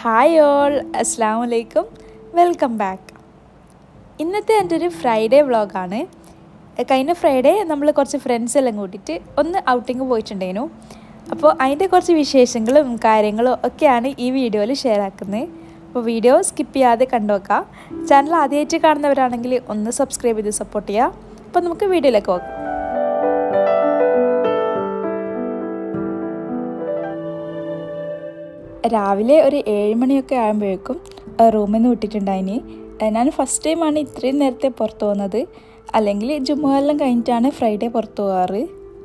Hi all, Assalamu alaikum. Welcome back. ഇന്നത്തെ എൻ്റെ ഒരു ഫ്രൈഡേ വ്ളോഗാണ്. കഴിഞ്ഞ ഫ്രൈഡേ നമ്മൾ കുറച്ച് ഫ്രണ്ട്സ് എല്ലാം കൂട്ടിയിട്ട് ഒന്ന് ഔട്ടിങ് പോയിട്ടുണ്ടായിരുന്നു. അപ്പോൾ അതിൻ്റെ കുറച്ച് വിശേഷങ്ങളും കാര്യങ്ങളും ഒക്കെയാണ് ഈ വീഡിയോയിൽ ഷെയർ ആക്കുന്നത്. അപ്പോൾ വീഡിയോ സ്കിപ്പ് ചെയ്യാതെ കണ്ടുവെക്കുക. ചാനൽ ആദ്യമായിട്ട് കാണുന്നവരാണെങ്കിൽ ഒന്ന് സബ്സ്ക്രൈബ് ചെയ്ത് സപ്പോർട്ട് ചെയ്യുക. അപ്പോൾ നമുക്ക് വീഡിയോയിലേക്ക് പോകാം. രാവിലെ ഒരു 7 മണിയൊക്കെ ആകുമ്പോഴേക്കും റൂമിൽ നിന്ന് വിട്ടിട്ടുണ്ടായിന്. ഞാൻ ഫസ്റ്റ് ടൈമാണ് ഇത്രയും നേരത്തെ പുറത്തു പോകുന്നത്. അല്ലെങ്കിൽ ജുമുഅെല്ലാം കഴിഞ്ഞിട്ടാണ് ഫ്രൈഡേ പുറത്തു പോകാറ്.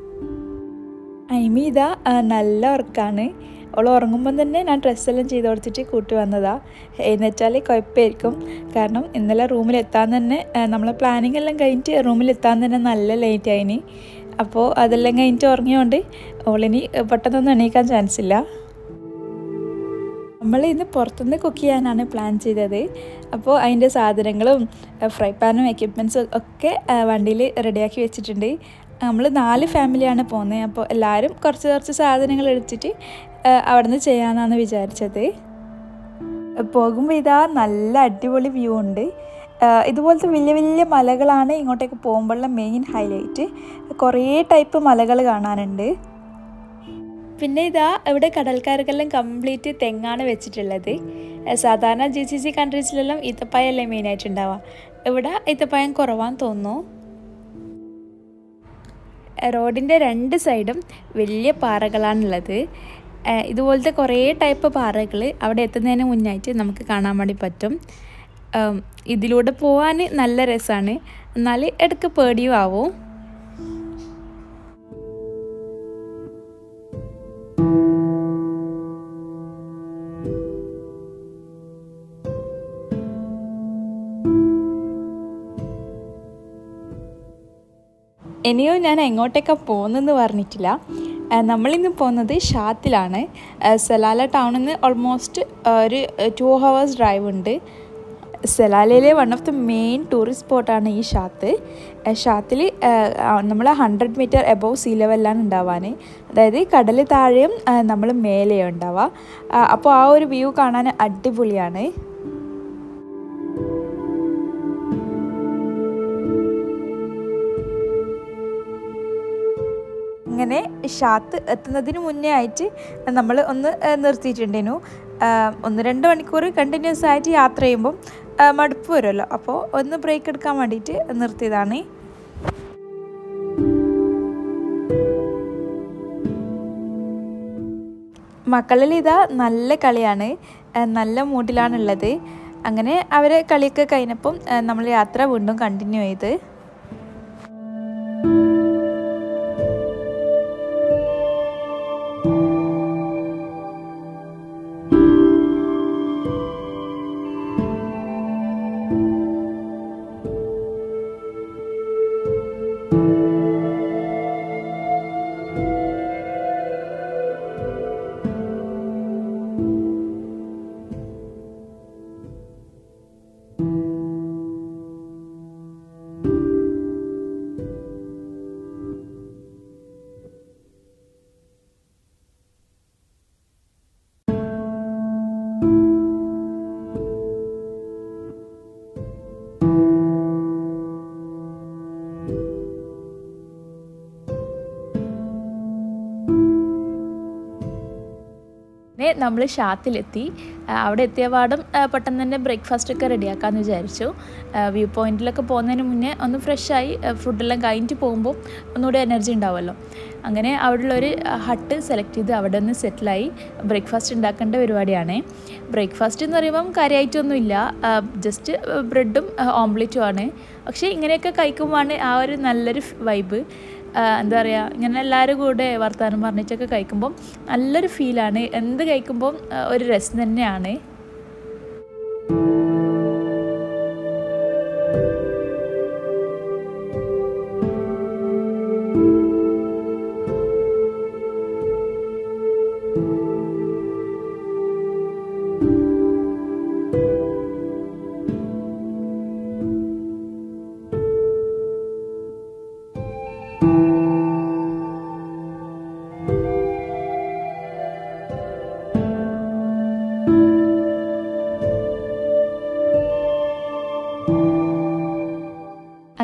ഐമി ഇതാ നല്ല ഉറക്കമാണ്. അവൾ ഉറങ്ങുമ്പം തന്നെ ഞാൻ ഡ്രസ്സെല്ലാം ചെയ്ത് കൊടുത്തിട്ട് കൂട്ടി വന്നതാണ്. എന്നുവെച്ചാൽ കുഴപ്പമായിരിക്കും. കാരണം ഇന്നലെ റൂമിലെത്താൻ തന്നെ നമ്മളെ പ്ലാനിങ് എല്ലാം കഴിഞ്ഞിട്ട് റൂമിലെത്താൻ തന്നെ നല്ല ലേറ്റ് ആയിന്. അപ്പോൾ അതെല്ലാം കഴിഞ്ഞിട്ട് ഉറങ്ങിയോണ്ട് അവളിനി പെട്ടെന്നൊന്നും എണീക്കാൻ ചാൻസ് ഇല്ല. നമ്മൾ ഇന്ന് പുറത്തുനിന്ന് കുക്ക് ചെയ്യാനാണ് പ്ലാൻ ചെയ്തത്. അപ്പോൾ അതിൻ്റെ സാധനങ്ങളും ഫ്രൈ പാനും എക്യുപ്മെൻറ്റ്സും ഒക്കെ വണ്ടിയിൽ റെഡിയാക്കി വെച്ചിട്ടുണ്ട്. നമ്മൾ 4 ഫാമിലിയാണ് പോകുന്നത്. അപ്പോൾ എല്ലാവരും കുറച്ച് സാധനങ്ങൾ എടുത്തിട്ട് അവിടെ നിന്ന് ചെയ്യാമെന്നാണ് വിചാരിച്ചത്. പോകുമ്പോൾ ഇതാ നല്ല അടിപൊളി വ്യൂ ഉണ്ട്. ഇതുപോലത്തെ വലിയ വലിയ മലകളാണ് ഇങ്ങോട്ടേക്ക് പോകുമ്പോഴുള്ള മെയിൻ ഹൈലൈറ്റ്. കുറേ ടൈപ്പ് മലകൾ കാണാനുണ്ട്. പിന്നെ ഇതാ ഇവിടെ കടൽക്കാർക്കെല്ലാം കംപ്ലീറ്റ് തെങ്ങാണ് വെച്ചിട്ടുള്ളത്. സാധാരണ GCC കൺട്രീസിലെല്ലാം ഈത്തപ്പഴമല്ലേ മെയിനായിട്ടുണ്ടാവുക. ഇവിടെ ഈത്തപ്പഴം കുറവാന്ന് തോന്നുന്നു. റോഡിൻ്റെ 2 സൈഡും വലിയ പാറകളാണുള്ളത്. ഇതുപോലത്തെ കുറേ ടൈപ്പ് പാറകൾ അവിടെ എത്തുന്നതിന് മുന്നായിട്ട് നമുക്ക് കാണാൻ വേണ്ടി പറ്റും. ഇതിലൂടെ പോകാൻ നല്ല രസമാണ്. എന്നാൽ ഇടയ്ക്ക് പേടിയും ആവും. ഇനിയും ഞാൻ എങ്ങോട്ടേക്കാണ് പോകുന്നതെന്ന് പറഞ്ഞിട്ടില്ല. നമ്മളിന്ന് പോകുന്നത് ഷാത്തിലാണ്. സലാല ടൗണിൽ നിന്ന് ഓൾമോസ്റ്റ് ഒരു 2 hours ഡ്രൈവ് ഉണ്ട്. സലാലയിലെ one of the main tourist സ്പോട്ടാണ് ഈ ഷാത്ത്. ഷാത്തിൽ നമ്മൾ 100 മീറ്റർ എബോവ് സീ ലെവലിലാണ് ഉണ്ടാവാൻ. അതായത് കടൽ താഴെയും നമ്മൾ മേലെയും ഉണ്ടാവുക. അപ്പോൾ ആ ഒരു വ്യൂ കാണാൻ അടിപൊളിയാണ്. അങ്ങനെ ഷാത്ത് എത്തുന്നതിന് മുന്നേ ആയിട്ട് നമ്മൾ ഒന്ന് നിർത്തിയിട്ടുണ്ടായിരുന്നു. 1-2 മണിക്കൂർ കണ്ടിന്യൂസ് ആയിട്ട് യാത്ര ചെയ്യുമ്പം മടുപ്പ് വരുമല്ലോ. അപ്പോൾ ഒന്ന് ബ്രേക്ക് എടുക്കാൻ വേണ്ടിയിട്ട് നിർത്തിയതാണ്. മക്കളിൽ ഇതാ നല്ല കളിയാണ്, നല്ല മൂഡിലാണുള്ളത്. അങ്ങനെ അവരെ കളിയൊക്കെ കഴിഞ്ഞപ്പം നമ്മൾ യാത്ര വീണ്ടും കണ്ടിന്യൂ ചെയ്ത്. നമ്മൾ ഷാത്തിലെത്തി. അവിടെ എത്തിയ പാടും പെട്ടെന്ന് തന്നെ ബ്രേക്ക്ഫാസ്റ്റൊക്കെ റെഡിയാക്കാമെന്ന് വിചാരിച്ചു. വ്യൂ പോയിൻറ്റിലൊക്കെ പോകുന്നതിന് മുന്നേ ഒന്ന് ഫ്രഷായി ഫുഡെല്ലാം കഴിഞ്ഞിട്ട് പോകുമ്പോൾ ഒന്നുകൂടി എനർജി ഉണ്ടാവുമല്ലോ. അങ്ങനെ അവിടെയുള്ളൊരു ഹട്ട് സെലക്ട് ചെയ്ത് അവിടെ ഒന്ന് സെറ്റിലായി ബ്രേക്ക്ഫാസ്റ്റ് ഉണ്ടാക്കേണ്ട പരിപാടിയാണ്. ബ്രേക്ക്ഫാസ്റ്റ് എന്ന് പറയുമ്പം കാര്യമായിട്ടൊന്നുമില്ല, ജസ്റ്റ് ബ്രെഡും ഓംലെറ്റും ആണ്. പക്ഷേ ഇങ്ങനെയൊക്കെ കഴിക്കുമ്പോഴാണ് ആ ഒരു നല്ലൊരു വൈബ്. എന്താ പറയുക, ഇങ്ങനെ എല്ലാവരും കൂടെ വർത്തമാനം പറഞ്ഞിട്ടൊക്കെ കഴിക്കുമ്പം നല്ലൊരു ഫീലാണ്. എന്ത് കഴിക്കുമ്പം ഒരു രസം തന്നെയാണ്.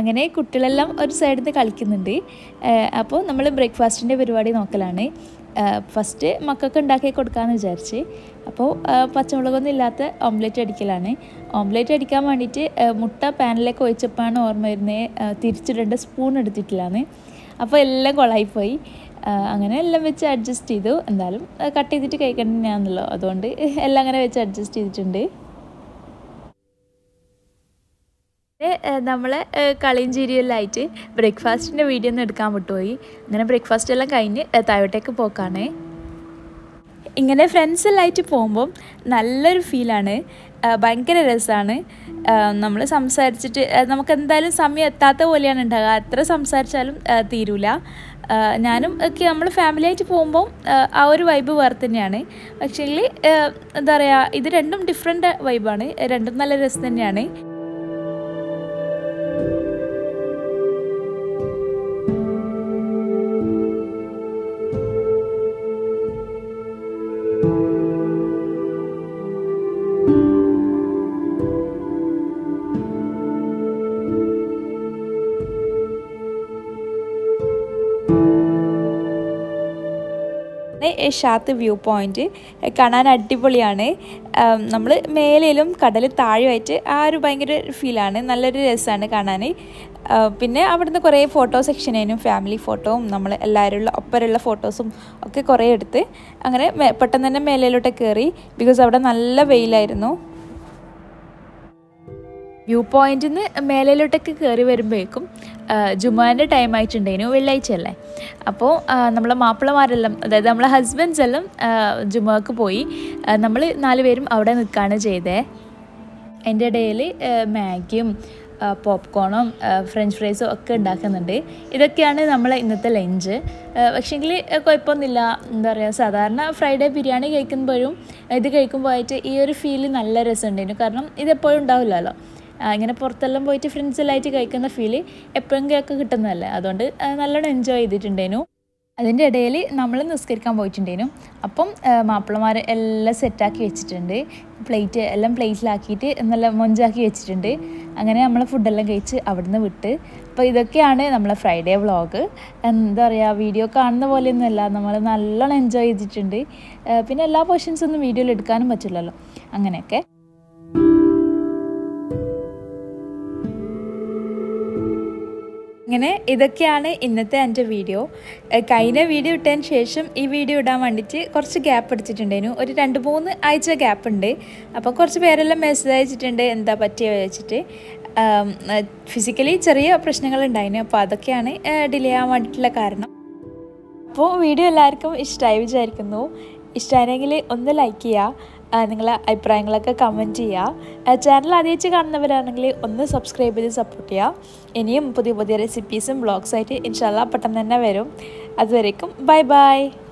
അങ്ങനെ കുട്ടികളെല്ലാം ഒരു സൈഡിൽ നിന്ന് കളിക്കുന്നുണ്ട്. അപ്പോൾ നമ്മൾ ബ്രേക്ക്ഫാസ്റ്റിൻ്റെ പരിപാടി നോക്കലാണ്. ഫസ്റ്റ് മക്കൾക്ക് ഉണ്ടാക്കി കൊടുക്കാമെന്ന് വിചാരിച്ച്. അപ്പോൾ പച്ചമുളകൊന്നും ഇല്ലാത്ത ഓംലെറ്റ് അടിക്കലാണ്. ഓംലെറ്റ് അടിക്കാൻ വേണ്ടിയിട്ട് മുട്ട പാനിലേക്ക് ഒഴിച്ചപ്പോഴാണ് ഓർമ്മ വരുന്നത് തിരിച്ചിടേണ്ട സ്പൂൺ എടുത്തിട്ടില്ലാന്ന്. അപ്പോൾ എല്ലാം കൊളായിപ്പോയി. അങ്ങനെ എല്ലാം വെച്ച് അഡ്ജസ്റ്റ് ചെയ്തു. എന്തായാലും കട്ട് ചെയ്തിട്ട് കഴിക്കണമെന്നാണല്ലോ, അതുകൊണ്ട് എല്ലാം അങ്ങനെ വെച്ച് അഡ്ജസ്റ്റ് ചെയ്തിട്ടുണ്ട്. നമ്മൾ കളിയും ചിരിയെല്ലാമായിട്ട് ബ്രേക്ക്ഫാസ്റ്റിൻ്റെ വീഡിയോ ഒന്നും എടുക്കാൻ വിട്ടുപോയി. അങ്ങനെ ബ്രേക്ക്ഫാസ്റ്റ് എല്ലാം കഴിഞ്ഞ് താഴോട്ടേക്ക് പോക്കാണ്. ഇങ്ങനെ ഫ്രണ്ട്സ് എല്ലാമായിട്ട് പോകുമ്പം നല്ലൊരു ഫീലാണ്, ഭയങ്കര രസമാണ്. നമ്മൾ സംസാരിച്ചിട്ട് നമുക്ക് എന്തായാലും സമയം എത്താത്ത പോലെയാണ് ഉണ്ടാകുക. എത്ര സംസാരിച്ചാലും തീരൂല. ഞാനും ഒക്കെ നമ്മൾ ഫാമിലി ആയിട്ട് പോകുമ്പോൾ ആ ഒരു വൈബ് വേറെ തന്നെയാണ്. പക്ഷേങ്കിൽ എന്താ പറയുക, ഇത് രണ്ടും ഡിഫറെൻ്റ് വൈബാണ്, രണ്ടും നല്ല രസം തന്നെയാണ്. ഷാത്ത് വ്യൂ പോയിൻ്റ് കാണാൻ അടിപൊളിയാണ്. നമ്മൾ മേലേലും കടൽ താഴെയായിട്ട് ആ ഒരു ഭയങ്കര ഫീലാണ്, നല്ലൊരു രസമാണ് കാണാൻ. പിന്നെ അവിടുന്ന് കുറേ ഫോട്ടോ സെക്ഷനേനും ഫാമിലി ഫോട്ടോവും നമ്മൾ എല്ലാവരും ഒപ്പരമുള്ള ഫോട്ടോസും ഒക്കെ കുറേ എടുത്ത് അങ്ങനെ പെട്ടെന്ന് തന്നെ മേലേലോട്ട് കയറി. ബിക്കോസ് അവിടെ നല്ല വെയിലായിരുന്നു. വ്യൂ പോയിന്റിൽ നിന്ന് മേലേലോട്ടൊക്കെ കയറി വരുമ്പോഴേക്കും ജുമാൻ്റെ ടൈം ആയിട്ടുണ്ടായിരുന്നു, വെള്ളിയാഴ്ച അല്ലേ. അപ്പോൾ നമ്മളെ മാപ്പിളമാരെല്ലാം, അതായത് നമ്മളെ ഹസ്ബൻഡ്സ് എല്ലാം ജുമാക്ക് പോയി. നമ്മൾ 4 പേരും അവിടെ നിൽക്കുകയാണ് ചെയ്തത്. അതിൻ്റെ ഇടയിൽ മാഗിയും പോപ്കോണും ഫ്രഞ്ച് ഫ്രൈസും ഒക്കെ ഉണ്ടാക്കുന്നുണ്ട്. ഇതൊക്കെയാണ് നമ്മളെ ഇന്നത്തെ ലഞ്ച്. പക്ഷേങ്കിൽ കുഴപ്പമൊന്നുമില്ല. എന്താ പറയുക, സാധാരണ ഫ്രൈഡേ ബിരിയാണി കഴിക്കുമ്പോഴും ഇത് കഴിക്കുമ്പോഴായിട്ട് ഈ ഒരു ഫീല് നല്ല രസമുണ്ടായിരുന്നു. കാരണം ഇതെപ്പോഴും ഉണ്ടാവില്ലല്ലോ. ഇങ്ങനെ പുറത്തെല്ലാം പോയിട്ട് ഫ്രണ്ട്സെല്ലാമായിട്ട് കഴിക്കുന്ന ഫീല് എപ്പോഴെങ്കിലൊക്കെ കിട്ടുന്നതല്ലേ. അതുകൊണ്ട് നല്ലോണം എൻജോയ് ചെയ്തിട്ടുണ്ടായിരുന്നു. അതിൻ്റെ ഇടയിൽ നമ്മൾ നിസ്കരിക്കാൻ പോയിട്ടുണ്ടായിരുന്നു. അപ്പം മാപ്പിളമാർ എല്ലാം സെറ്റാക്കി വെച്ചിട്ടുണ്ട്. എല്ലാം പ്ലേറ്റിലാക്കിയിട്ട് നല്ല മൊഞ്ചാക്കി വെച്ചിട്ടുണ്ട്. അങ്ങനെ നമ്മൾ ഫുഡെല്ലാം കഴിച്ച് അവിടുന്ന് വിട്ട്. അപ്പോൾ ഇതൊക്കെയാണ് നമ്മളെ ഫ്രൈഡേ വ്ളോഗ്. എന്താ പറയുക, വീഡിയോ കാണുന്ന പോലെയൊന്നുമല്ല, നമ്മൾ നല്ലോണം എൻജോയ് ചെയ്തിട്ടുണ്ട്. പിന്നെ എല്ലാ പോർഷൻസൊന്നും വീഡിയോയിൽ എടുക്കാനും പറ്റില്ലല്ലോ. അങ്ങനെയൊക്കെ അങ്ങനെ ഇതൊക്കെയാണ് ഇന്നത്തെ എൻ്റെ വീഡിയോ. കഴിഞ്ഞ വീഡിയോ ഇട്ടതിന് ശേഷം ഈ വീഡിയോ ഇടാൻ വേണ്ടിയിട്ട് കുറച്ച് ഗ്യാപ്പ് എടുത്തിട്ടുണ്ടായിരുന്നു. ഒരു 2-3 ആഴ്ച ഗ്യാപ്പ് ഉണ്ട്. അപ്പോൾ കുറച്ച് പേരെല്ലാം മെസ്സേജ് അയച്ചിട്ടുണ്ട് എന്താ പറ്റിയ വെച്ചിട്ട്. ഫിസിക്കലി ചെറിയ പ്രശ്നങ്ങളുണ്ടായിരുന്നു. അപ്പോൾ അതൊക്കെയാണ് ഡിലേ ആവാൻ വേണ്ടിയിട്ടുള്ള കാരണം. അപ്പോൾ വീഡിയോ എല്ലാവർക്കും ഇഷ്ടമായി വിചാരിക്കുന്നു. ഇഷ്ടമായെങ്കിൽ ഒന്ന് ലൈക്ക് ചെയ്യുക, നിങ്ങളെ അഭിപ്രായങ്ങളൊക്കെ കമൻറ്റ് ചെയ്യുക. ചാനൽ ആദ്യമായിട്ട് കാണുന്നവരാണെങ്കിൽ ഒന്ന് സബ്സ്ക്രൈബ് ചെയ്ത് സപ്പോർട്ട് ചെയ്യുക. ഇനിയും പുതിയ പുതിയ റെസിപ്പീസും വ്ളോഗ്സായിട്ട് ഇൻഷാല്ലാ പെട്ടെന്ന് തന്നെ വരും. അതുവരേക്കും ബൈ ബൈ.